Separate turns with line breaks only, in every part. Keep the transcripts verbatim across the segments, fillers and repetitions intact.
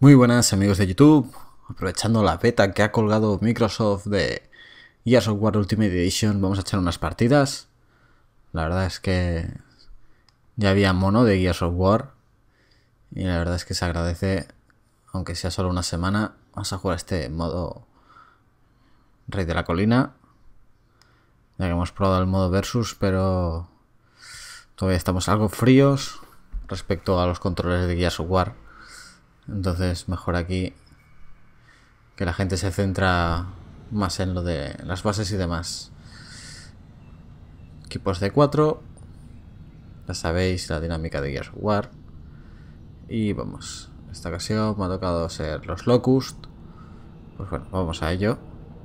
Muy buenas amigos de YouTube, aprovechando la beta que ha colgado Microsoft de Gears of War Ultimate Edition, vamos a echar unas partidas. La verdad es que ya había mono de Gears of War y la verdad es que se agradece, aunque sea solo una semana. Vamos a jugar este modo Rey de la Colina, ya que hemos probado el modo Versus, pero todavía estamos algo fríos respecto a los controles de Gears of War. Entonces mejor aquí que la gente se centra más en lo de las bases y demás. Equipos de cuatro, ya sabéis la dinámica de Gears of War. Y vamos, en esta ocasión me ha tocado ser los Locust. Pues bueno, vamos a ello.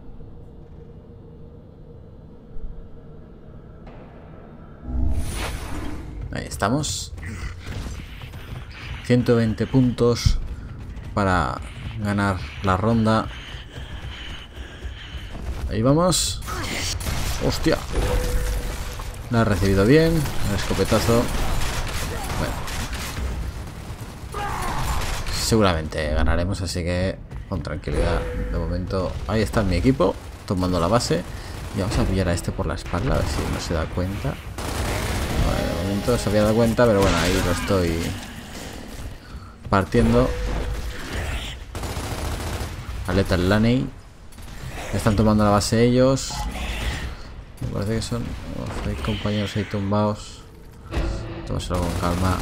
Ahí estamos. ciento veinte puntos para ganar la ronda. Ahí vamos. Hostia. La ha recibido bien. El escopetazo. Bueno. Seguramente ganaremos, así que con tranquilidad. De momento, ahí está mi equipo, tomando la base. Y vamos a pillar a este por la espalda, a ver si no se da cuenta. Vale, de momento se había dado cuenta, pero bueno, ahí lo estoy partiendo. Aleta Laney. Están tomando la base ellos. Me parece que son... Oh, hay compañeros ahí tumbados. Tómaselo con calma.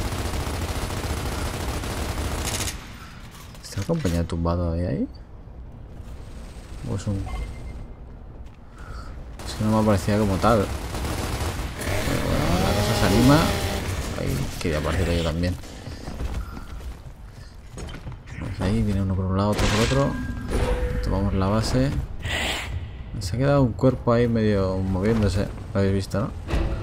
¿Está el compañero tumbado ahí? ahí? ¿O es un...? Es que no me aparecía como tal. Pero bueno, la cosa se anima. Ahí quería partir yo también. Pues ahí viene uno por un lado, otro por otro. Tomamos la base. Se ha quedado un cuerpo ahí medio moviéndose. Lo habéis visto, ¿no?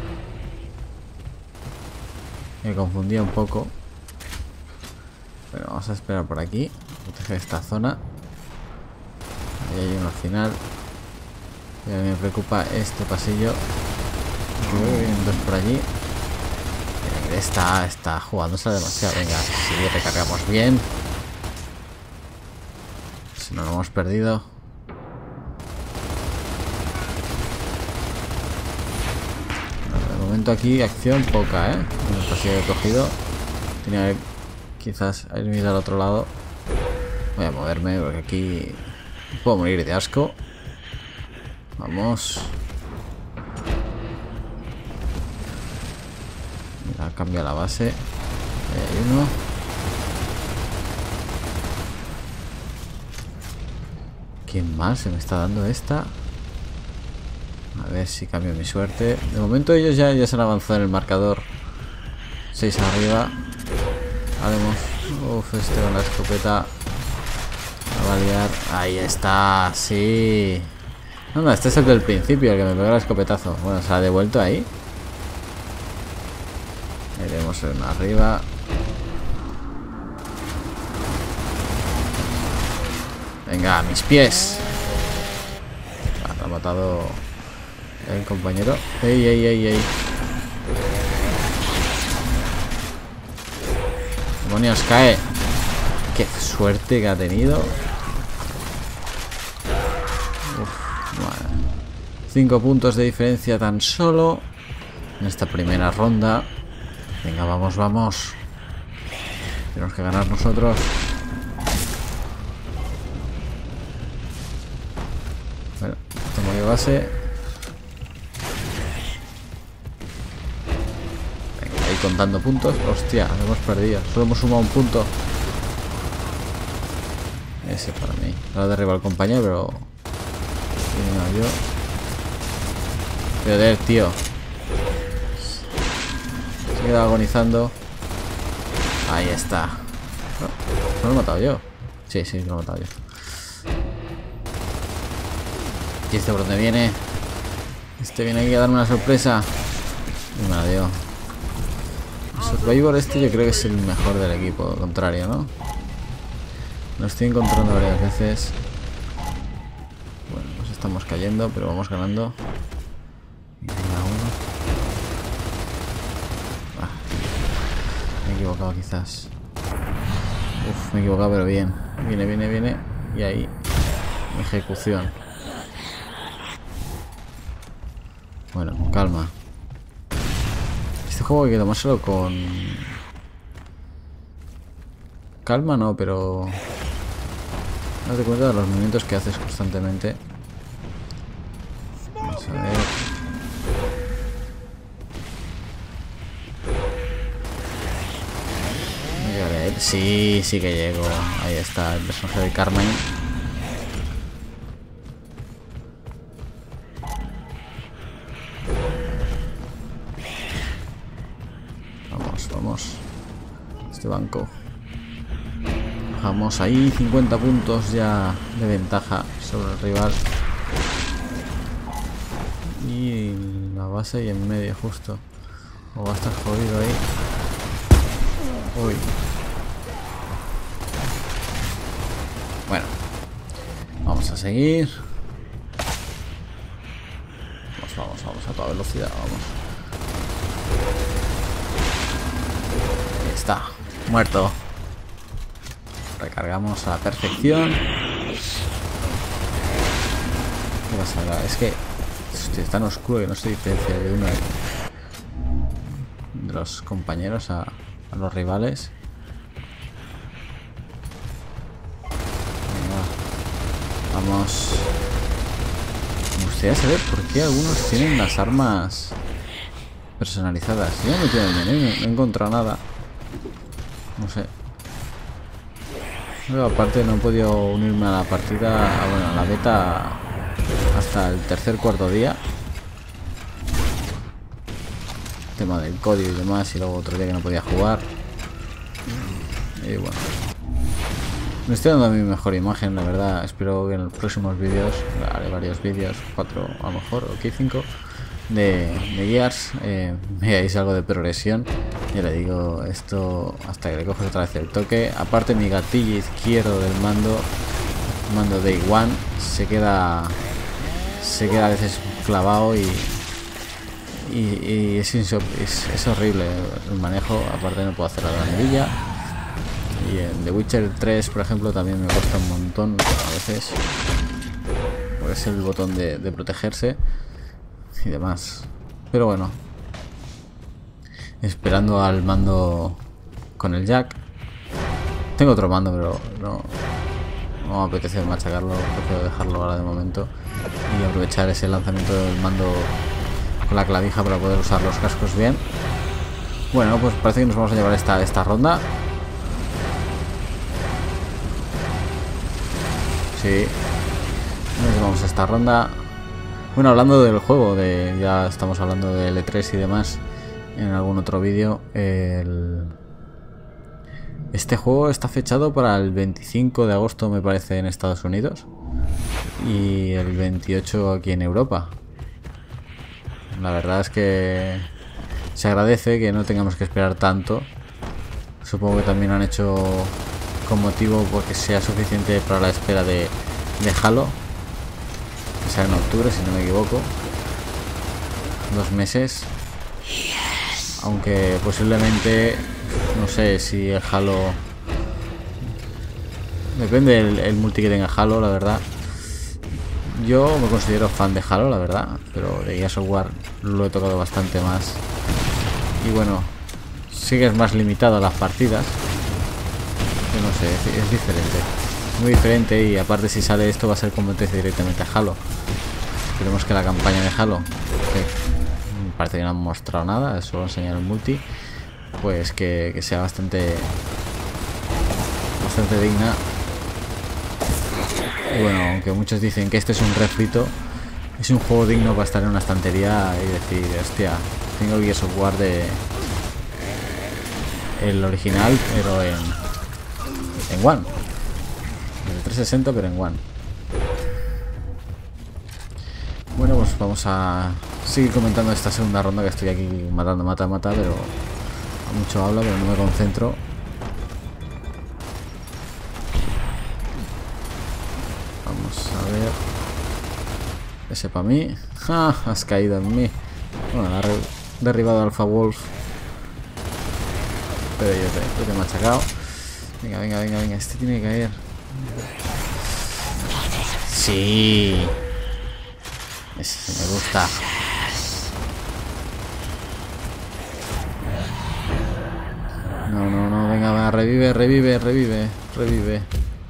Me confundía un poco. Pero vamos a esperar por aquí. Proteger esta zona. Ahí hay uno al final. Y a mí me preocupa este pasillo. Uy, vienen dos por allí. Está, está jugándose demasiado. Venga, si recargamos bien. Si no lo hemos perdido. De momento aquí acción poca, ¿eh? En el pasillo que he cogido. Tenía que quizás ir al otro lado. Voy a moverme porque aquí puedo morir de asco. Vamos. Mira, cambia la base. Ahí hay uno. ¿Quién más se me está dando esta? A ver si cambio mi suerte. De momento ellos ya, ya se han avanzado en el marcador. seis arriba. Haremos. Uf, este con la escopeta. La va a liar. Ahí está, sí. No, no, este es el del principio, el que me pegó el escopetazo. Bueno, se ha devuelto ahí. Ahí tenemos uno arriba. Venga, a mis pies. Ah, lo ha matado el compañero. Ey, ey, ey, ey. Demonios, cae. Qué suerte que ha tenido. Uf, bueno. Cinco puntos de diferencia tan solo en esta primera ronda. Venga, vamos, vamos. Tenemos que ganar nosotros. Bueno, tomo yo base. Venga, ahí contando puntos. Hostia, lo hemos perdido. Solo hemos sumado un punto. Ese para mí. Ahora derriba al compañero, pero... No, yo... Joder, tío. Se queda agonizando. Ahí está. No, no lo he matado yo. Sí, sí, lo he matado yo. ¿Y este por dónde viene? Este viene aquí a darme una sorpresa. Y me la dio. El Survivor este yo creo que es el mejor del equipo contrario, ¿no? Lo estoy encontrando varias veces. Bueno, nos estamos cayendo, pero vamos ganando. Venga, uno. Ah, me he equivocado quizás. Uf, me he equivocado, pero bien. Viene, viene, viene. Y ahí. Ejecución. Bueno, con calma. Este juego hay que tomárselo con... calma no, pero... date cuenta de los movimientos que haces constantemente. Vamos a ver. ¿No llegaré a él? Sí, sí que llego. Ahí está el personaje de Carmine. Vamos, vamos. Este banco. Bajamos ahí, cincuenta puntos ya de ventaja sobre el rival. Y la base y en medio justo. O va a estar jodido ahí. Uy. Bueno. Vamos a seguir. Vamos, vamos, vamos a toda velocidad, vamos. Ahí está. Muerto. Recargamos a la perfección. ¿Qué pasa ahora? Es que hostia, es tan oscuro que no se diferencia de uno de los compañeros a, a los rivales. Venga, vamos. Me gustaría saber por qué algunos tienen las armas personalizadas. Yo no, metido en el menú, no he encontrado nada. No sé. Pero aparte no he podido unirme a la partida, a, bueno, a la beta hasta el tercer cuarto día. Tema del código y demás, y luego otro día que no podía jugar. Y bueno, me estoy dando mi mejor imagen, la verdad. Espero que en los próximos vídeos, haré varios vídeos, cuatro a lo mejor, o cinco, de, de Gears, eh, veáis algo de progresión. Ya le digo, esto hasta que le coges otra vez el toque. Aparte mi gatillo izquierdo del mando, mando Day One, se queda se queda a veces clavado y y, y es, es, es horrible el manejo. Aparte no puedo hacer la granadilla. Y en The Witcher tres, por ejemplo, también me cuesta un montón a veces, porque es el botón de, de protegerse y demás. Pero bueno, esperando al mando con el jack. Tengo otro mando, pero no, no me apetece machacarlo. Prefiero dejarlo ahora de momento y aprovechar ese lanzamiento del mando con la clavija para poder usar los cascos bien. Bueno, pues parece que nos vamos a llevar esta, esta ronda. Sí, nos llevamos a esta ronda. Bueno, hablando del juego, de ya estamos hablando de L tres y demás en algún otro vídeo. El... Este juego está fechado para el veinticinco de agosto, me parece, en Estados Unidos, y el veintiocho aquí en Europa. La verdad es que se agradece que no tengamos que esperar tanto. Supongo que también han hecho con motivo porque sea suficiente para la espera de, de Halo, que sea en octubre, si no me equivoco. Dos meses. Aunque posiblemente, no sé si el Halo... Depende el, el multi que tenga Halo, la verdad. Yo me considero fan de Halo, la verdad, pero de Gears of War lo he tocado bastante más. Y bueno, sí que es más limitado a las partidas. No sé, es, es diferente. Muy diferente, y aparte si sale esto va a ser competencia directamente a Halo. Esperemos que la campaña de Halo, que parece que no han mostrado nada, solo enseñar el multi, pues que, que sea bastante bastante digna. Y bueno, aunque muchos dicen que este es un refrito, es un juego digno para estar en una estantería y decir, hostia, tengo el Gears of War de el original, pero en en One, en el trescientos sesenta, pero en One. Bueno, pues vamos a seguir comentando esta segunda ronda, que estoy aquí matando, mata, mata, pero a mucho habla, pero no me concentro. Vamos a ver. Ese para mí. ¡Ja! Has caído en mí. Bueno, ha derribado Alpha Wolf, pero yo te, yo te he machacado. Venga, venga, venga, venga. Este tiene que caer. Sí. Ese me gusta. No, no, no. Venga, va. Revive, revive, revive. Revive.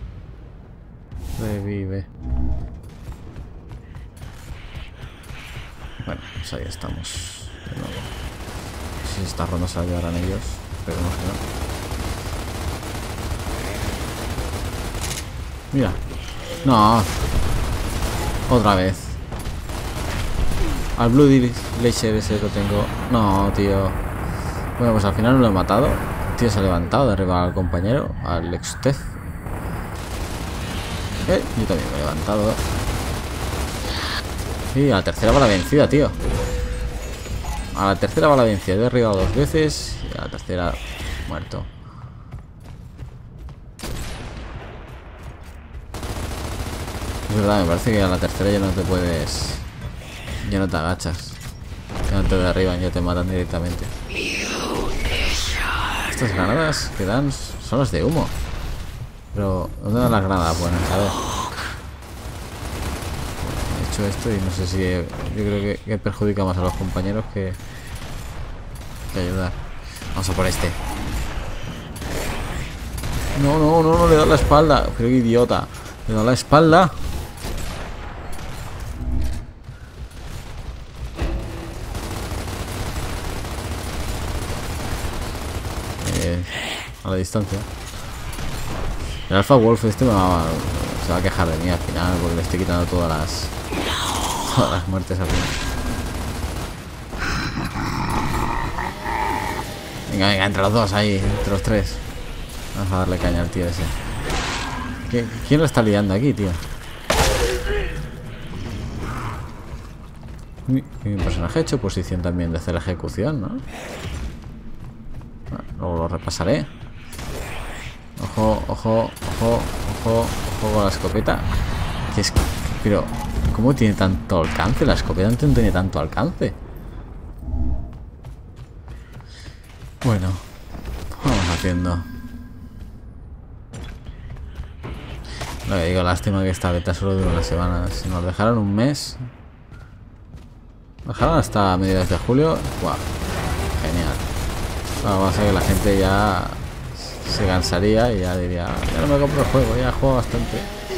Revive. Bueno, pues ahí estamos. De nuevo. No sé si esta ronda se la llevarán ellos. Pero no sé, no. Mira. No. Otra vez. Al Bloody Glacier ese lo tengo. No, tío. Bueno, pues al final no lo he matado. El tío se ha levantado de arriba al compañero, al Extef. Eh, yo también me he levantado. Y a la tercera bala vencida, tío. A la tercera bala vencida. He derribado dos veces. Y a la tercera muerto. Es verdad, me parece que a la tercera ya no te puedes... Ya no te agachas. Ya no te derriban, ya te matan directamente. Estas granadas que dan son las de humo. Pero, ¿dónde dan las granadas? Bueno, a ver. He hecho esto y no sé si... He, yo creo que, que perjudica más a los compañeros que... Que ayudar. Vamos a por este. No, no, no, no le da la espalda. Pero qué idiota. Le da la espalda. Eh, a la distancia. El Alpha Wolf este me va, se va a quejar de mí al final porque le estoy quitando todas las todas las muertes al final. Venga, venga, entre los dos ahí, entre los tres. Vamos a darle caña al tío ese. ¿Qué, ¿Quién lo está liando aquí, tío? Mi, mi personaje ha hecho posición también de hacer ejecución, ¿no? Bueno, luego lo repasaré. Ojo, ojo, ojo, ojo, ojo con la escopeta. Que es, pero, ¿cómo tiene tanto alcance? La escopeta no tiene tanto alcance. Bueno, vamos haciendo. Lo que digo, lástima que esta beta solo dura una semana. Si nos dejaron un mes, dejaron hasta mediados de julio. Guau, genial. Bueno, pasa que la gente ya se cansaría y ya diría, ya no me compro el juego, ya juego bastante.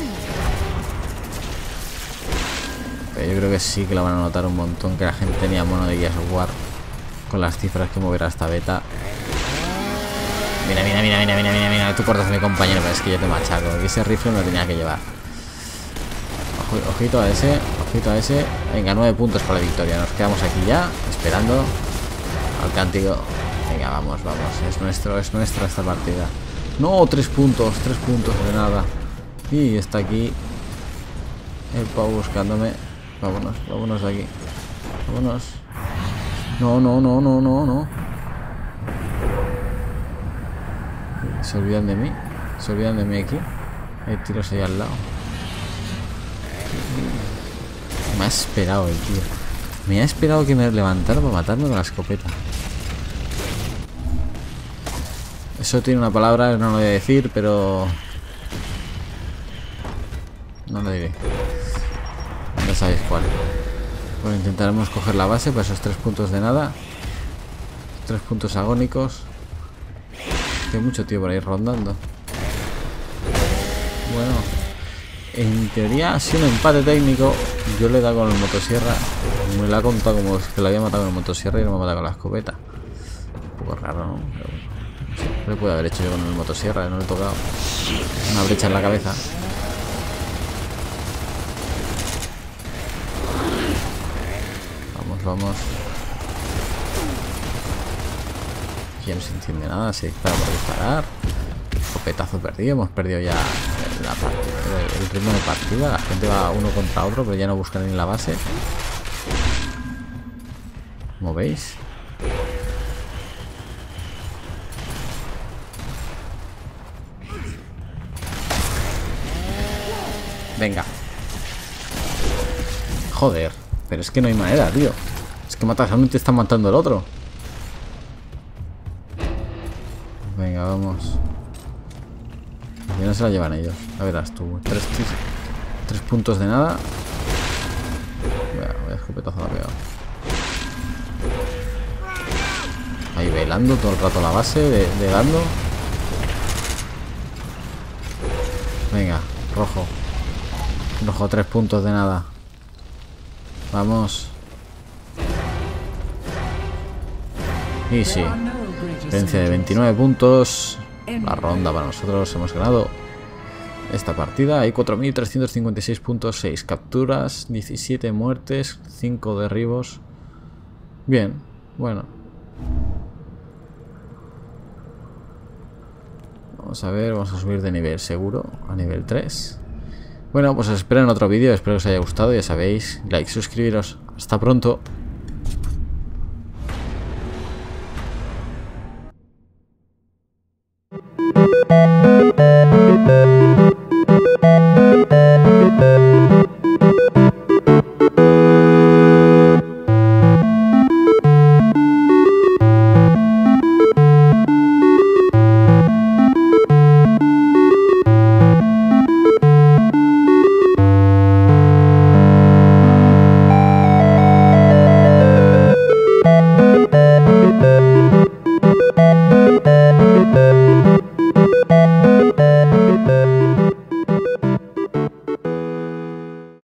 Pero yo creo que sí que la van a notar un montón, que la gente tenía mono de Gears of War con las cifras que moverá esta beta. Mira, mira, mira, mira, mira, mira, mira, tú cortas a mi compañero, pero es que yo te machaco, que ese rifle me lo tenía que llevar. Ojo, ojito a ese, ojito a ese. Venga, nueve puntos para la victoria. Nos quedamos aquí ya, esperando al cántico. Venga, vamos, vamos. Es nuestro, es nuestra esta partida. No, tres puntos, tres puntos de nada. Y está aquí el Pau buscándome. Vámonos, vámonos de aquí. Vámonos. No, no, no, no, no, no. Se olvidan de mí. Se olvidan de mí aquí. Hay tiros ahí al lado. Me ha esperado el tío. Me ha esperado que me levantara para matarme con la escopeta. Eso tiene una palabra, no lo voy a decir, pero... No lo diré. Ya sabéis cuál. Bueno, intentaremos coger la base para esos tres puntos de nada. Tres puntos agónicos. Hay mucho tío por ahí rondando. Bueno, en teoría ha sido un empate técnico. Yo le he dado con el motosierra. Me lo ha contado como que lo había matado con el motosierra y no me ha matado con la escopeta. Un poco raro, ¿no? Pero bueno, no sé, lo puede haber hecho yo con el motosierra, no le he tocado. Una brecha en la cabeza. Vamos, vamos. Ya no se entiende nada, se dispara por disparar. Escopetazo perdido, hemos perdido ya la partida, el ritmo de partida. La gente va uno contra otro, pero ya no buscan ni la base. Como veis. Venga. Joder, pero es que no hay manera, tío. Es que matas a uno y te está matando el otro. Venga, vamos. Al final se la llevan ellos. A verás tú. Tres, tres, tres puntos de nada. Vaya, vaya escopetazo la ha pegado. Ahí velando todo el rato la base de, de dando. Venga, rojo. Rojo, tres puntos de nada. Vamos. Y sí. Diferencia de veintinueve puntos. La ronda para nosotros. Hemos ganado esta partida. Hay cuatro mil trescientos cincuenta y seis puntos. seis capturas. diecisiete muertes. cinco derribos. Bien. Bueno. Vamos a ver. Vamos a subir de nivel seguro. A nivel tres. Bueno, pues os espero en otro vídeo. Espero que os haya gustado. Ya sabéis. Like, suscribiros. Hasta pronto.